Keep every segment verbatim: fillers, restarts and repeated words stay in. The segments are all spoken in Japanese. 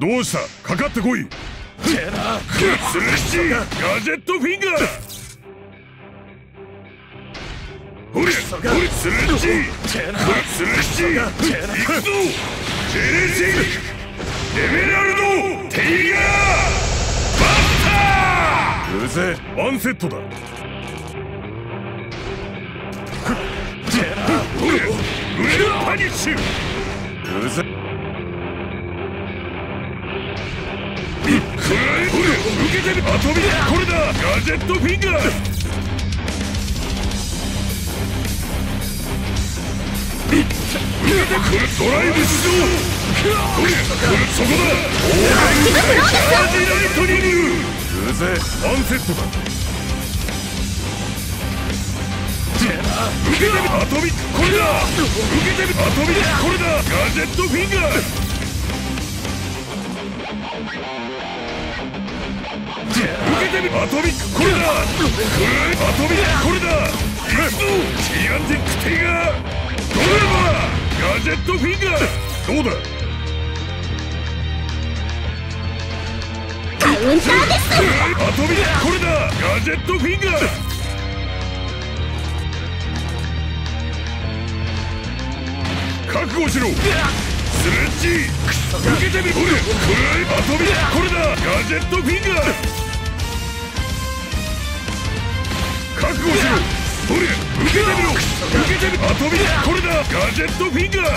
どうした、かかってこい。スレッシーガジェットフィンガー。ほれほれスレッシースレッシー行くぞ。ジェネシーエメラルドテイガーバスター。うぜワンセットだ。ほれグレーパニッシュ。うぜ受けてる。あとびこれだ。ガジェットフィンガー。受けてくる。ドライブ始動。これこれそこだ。チャージライトニング。うぜワンセットだ。受けてる。あとびこれだ。受けてる。あとびこれだ。ガジェットフィンガー。受けてみアトミックこれだ。アトミックこれだ。行くぞジアンティックテイガードライバーガジェットフィンガー。どうだ。 カウンターです。 アトミックこれだ。ガジェットフィンガー。覚悟しろスレッジ。受けてみる。これアトミックこれだ。ガジェットフィンガー。覚悟しろ。ほれ受けてみろ。受けてみろ。アトミックこれだ。ガジェットフィンガー。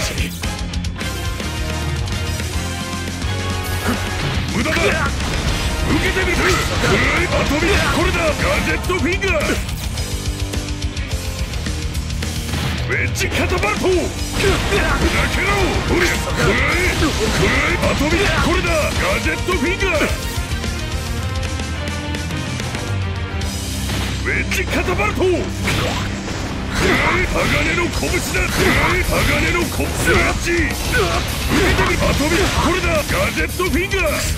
無駄だ。受けてみる。アトミックこれだ。ガジェットフィンガー。ウェッジカタパルト。砕けろ。ほれくらえくらえ。アトミックこれだ。ガジェットフィンガー。ウェッジカタパルト。くらえ鋼の拳だ。くらえ鋼の拳。スレッジ受けてみ。アトミックこれだ。ガジェットフィンガー。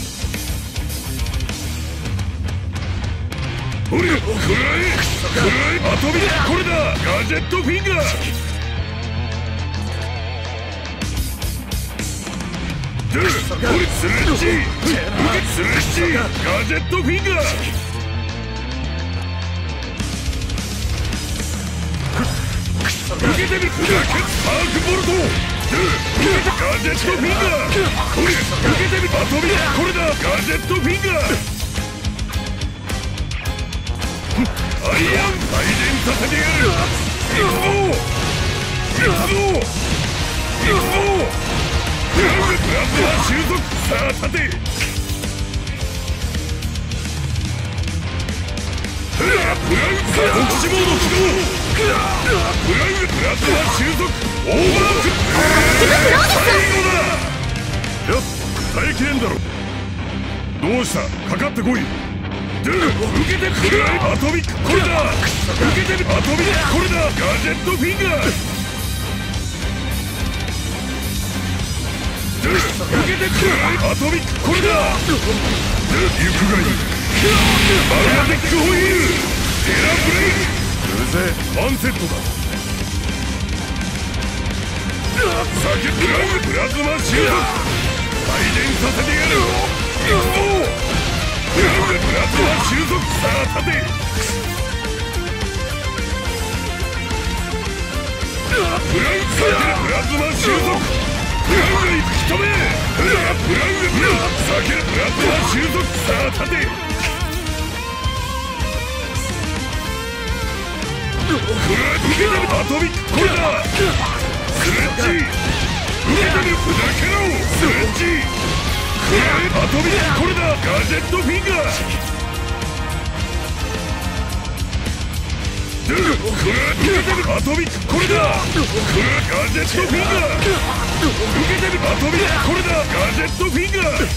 ほれくらえくらえ。アトミックこれだ。ガジェットフィンガー。でほれスレッジ受けスレッジガジェットフィンガー。受けてみる。ラケットパークボルト。ガジェットフィンガー。これ受けてみる。アトミックこれだ。ガジェットフィンガー。アイアン再現させてやる。行くぞ行くぞ行くぞ。プラズマ収束。さあ立て。プラグ特殊モード起動。プラグプラズマ収束。オーバーク最後だ。やっ耐えきれんだろ。どうした、かかってこい。受けてくれ。アトミックこれだ。受けてアトミックこれだ。ガジェットフィンガー。受けてくれ。アトミックこれだ。行くがいい。マグナティックホイール。テラブレイク。うぜワンセットだ。酒プラグプラズマシュート。再現させてやる。行くぞプラグプラズマ収束。さあ立て。プラグプラズマ収束。プラグに吹き止め。プラグプラグプラ酒プラズマ収束。さあ立て。プラグ受けてみアトミックこれだ。スレッジ受けてみ砕けろ。スレッジアトミックこれだ。ガジェットフィンガー。受けてみアトミックこれだ。ガジェットフィンガー。受けてみアトミックこれだ。ガジェットフィンガー。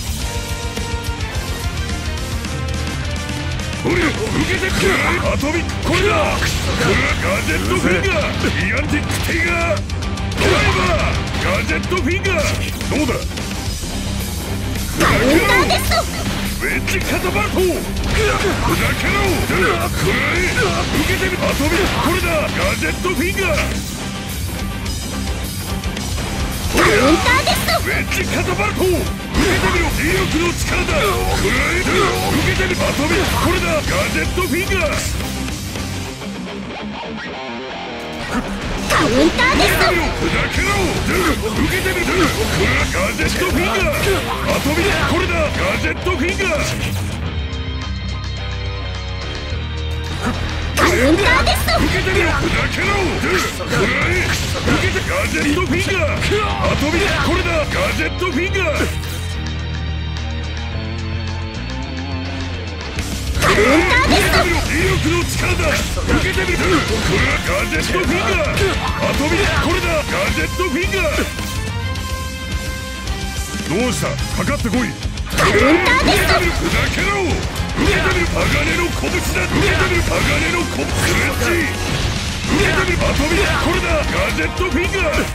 ほれ受けてくれ。アトミックこれだ。ガジェットフィンガー。ギガンティックテイガードライバーガジェットフィンガー。どうだカウンターですと。 ウェッジカタパルト。砕けろ。くらえ受けてみアトミックこれだ。ガジェットフィンガー。 カウンターですと。 ウェッジカタパルト。 みろ磁力の力だ。食らえ。受けてみろ。まとめ。これだ。ガジェットフィンガー。 カウンターです。 砕けろ。受けてみろ。ガジェットフィンガー。まとめ。これだ。ガジェットフィンガー。 カウンターです。 受けてみろ。砕けろ。食らえ。受けてガジェットフィンガー。まとめ。これだ。ガジェットフィンガー。 カウンターです。 磁力の力だ。受けてみろ。これはガジェットフィンガー。まとめ。これだ。ガジェットフィンガー。どうした。かかってこい。 カウンターです。 砕けろ。受けてみる。鋼の拳だ。受けてみる。鋼の拳。スレッジ。受けてみる。まとめ。これだ。ガジェットフィンガー。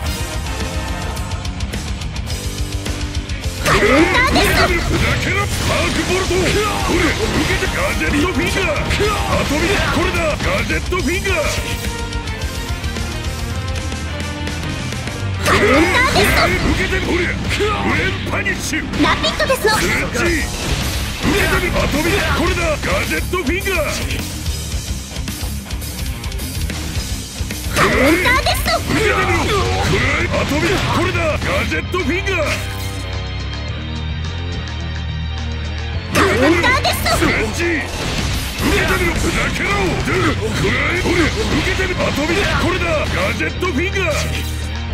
カウンターです。 砕けろ。パークボルト。これ。受けてガジェットフィンガー。まとめ。これだ。ガジェットフィンガー。 カウンターです。 受けてみこれ。ブレンパニッシュ。 ラピッドです。 スレッジ。受けてみまとめ。これだ。ガジェットフィンガー。 カウンターです。 受けてみろ。これまとめ。これだ。ガジェットフィンガー。 カウンターです。 スレッジ。受けてみろ。砕けろ。これこれ。受けてみまとめ。これだ。ガジェットフィンガー。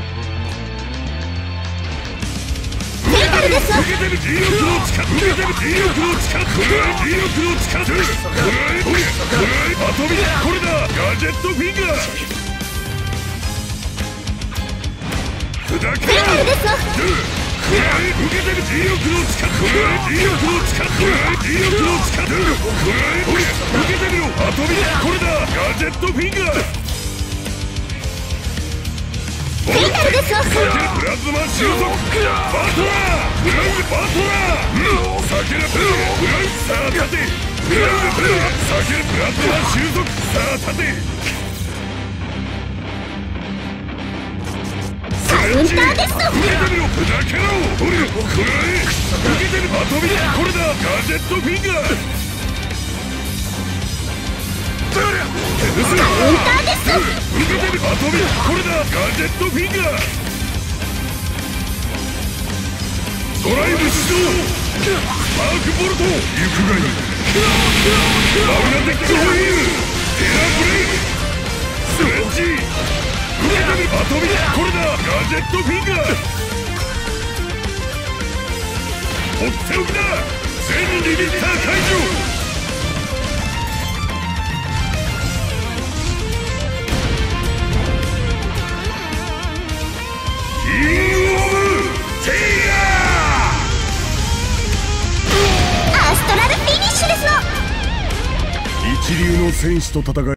フェイタルです。 受けてみ磁力の力。受けてみ磁力の力。これ磁力の力。これこれこれまとめ。これだ。ガジェットフィンガー。砕けろ。 フェイタルです。 これ受けてみ磁力の力。これ磁力の力。これ磁力の力。これこれ受けてみろ。まとめ。これだ。ガジェットフィンガー。 フェイタルです。 プラズマ収束。バトラー。フラインバトラー。避ける。フライン。さあ立て。フライン避ける。プラズマ収束。さあ立て。 カウンターです。 受けてみろ。砕けろ。これこれ受けてみ。まとめ。これだ。ガジェットフィンガー。カウンターです。 受けてみ。まとめ。これだ。ガジェットフィンガー。ドライブ始動。パークボルト。行くがいい。マグナティックホイール。テラブレイク。スレッジ。受けてみ。まとめ。これだ。ガジェットフィンガー。とっておきだ。全リミッター解除。キングオブテイヤー。 アストラルフィニッシュですの。 一流の戦士と戦い